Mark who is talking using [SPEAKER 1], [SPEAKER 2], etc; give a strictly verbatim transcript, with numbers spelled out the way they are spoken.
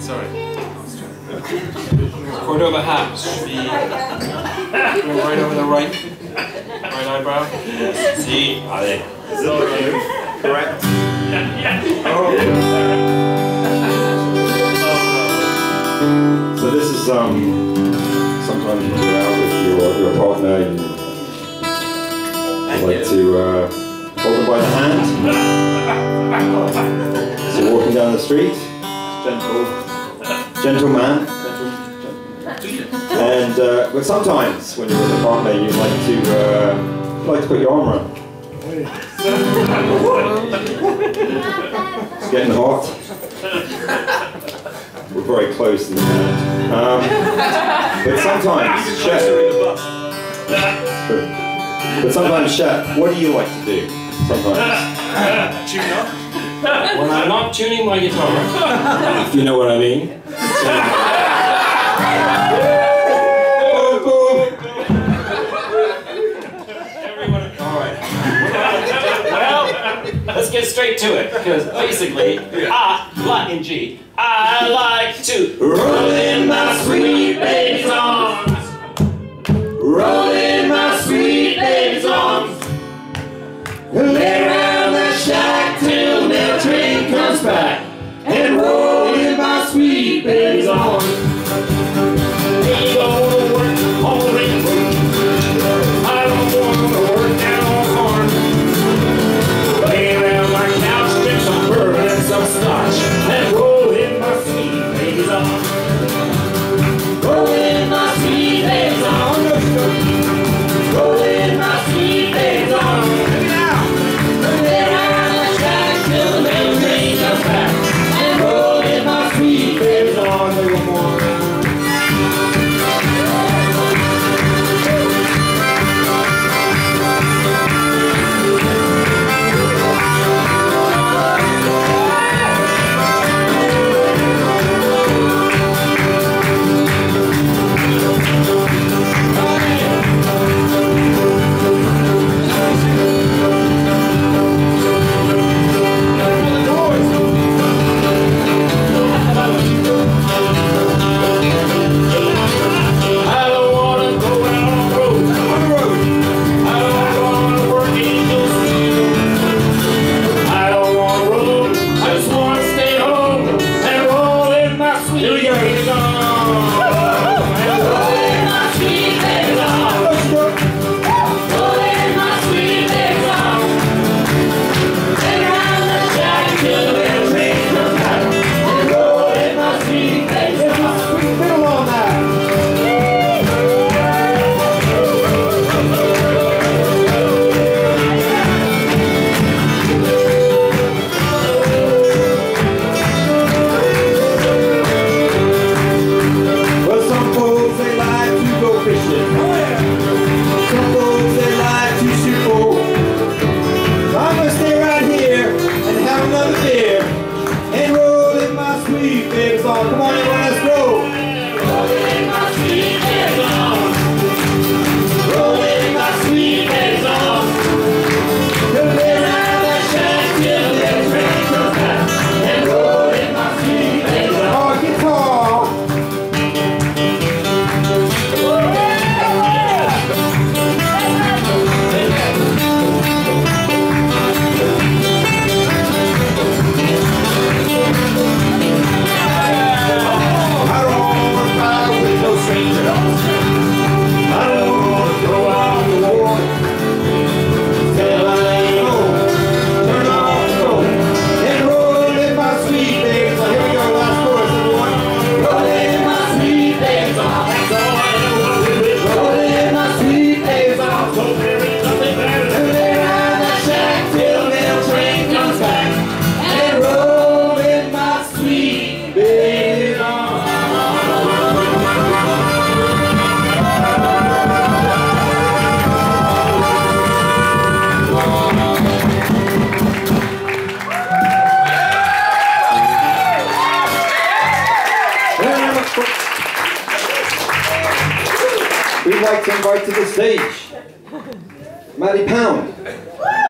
[SPEAKER 1] Sorry. Cordova hat should be right over the right, right eyebrow. See, allez.
[SPEAKER 2] Correct.
[SPEAKER 1] Oh.
[SPEAKER 2] So this is um. Sometimes when you're out with your your partner, you like to uh, hold them by the hand. So you're walking down the street, gentle, gentle man. And uh, but sometimes when you're with a partner, you like to uh, like to put your arm around. It's getting hot. We're very close in the hand. Um, but sometimes, Chef. But sometimes, Chef, what do you like to do? Sometimes.
[SPEAKER 1] Tune up. When I'm not tuning my guitar.
[SPEAKER 2] If you know what I mean.
[SPEAKER 1] Let's get straight to it, because basically, I like in G. I like to roll in my sweet baby's arms, roll in my sweet baby's arms, lay around the shack till the train comes back, and roll in my sweet baby's arms. Ain't gonna work all the way through. I don't wanna work down on farm. Lay around my couch, drink some bourbon and some scotch, and roll in my sweet baby's arms. Roll in my sweet baby's arms. Roll in my sweet baby's arms. Lay around the shack till the train comes back, and roll in my sweet baby's arms. One more.
[SPEAKER 2] We'd like to invite to the stage Maddie Pound.